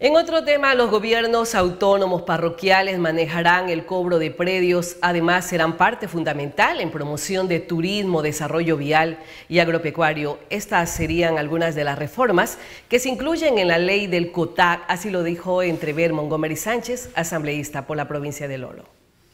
En otro tema, los gobiernos autónomos parroquiales manejarán el cobro de predios. Además, serán parte fundamental en promoción de turismo, desarrollo vial y agropecuario. Estas serían algunas de las reformas que se incluyen en la ley del COTAC. Así lo dijo entrever Montgomery Sánchez, asambleísta por la provincia de Lolo.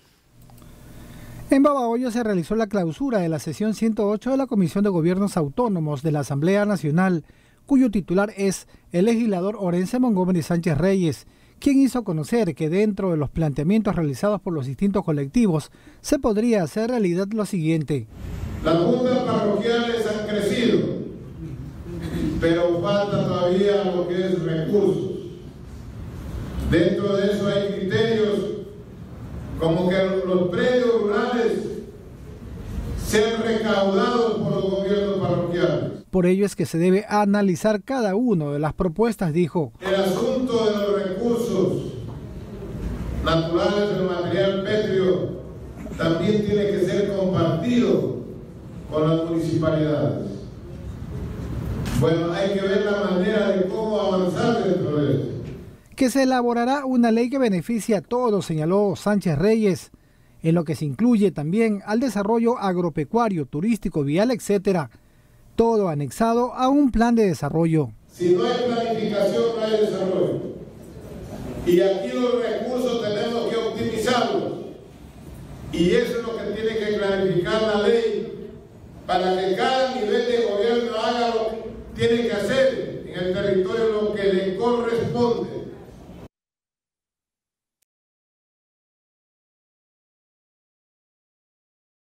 En Babahoyo se realizó la clausura de la sesión 108 de la Comisión de Gobiernos Autónomos de la Asamblea Nacional, cuyo titular es el legislador orense Montgomery Sánchez Reyes, quien hizo conocer que dentro de los planteamientos realizados por los distintos colectivos se podría hacer realidad lo siguiente. Las juntas parroquiales han crecido, pero falta todavía lo que es recursos. Dentro de eso hay criterios como que los predios rurales sean recaudados por los gobiernos parroquiales. Por ello es que se debe analizar cada una de las propuestas, dijo. El asunto de los recursos naturales del material pétreo también tiene que ser compartido con las municipalidades. Bueno, hay que ver la manera de cómo avanzar dentro de esto. Que se elaborará una ley que beneficie a todos, señaló Sánchez Reyes, en lo que se incluye también al desarrollo agropecuario, turístico, vial, etcétera. Todo anexado a un plan de desarrollo. Si no hay planificación, no hay desarrollo. Y aquí los recursos tenemos que optimizarlos. Y eso es lo que tiene que clarificar la ley, para que cada nivel de gobierno haga lo que tiene que hacer en el territorio local.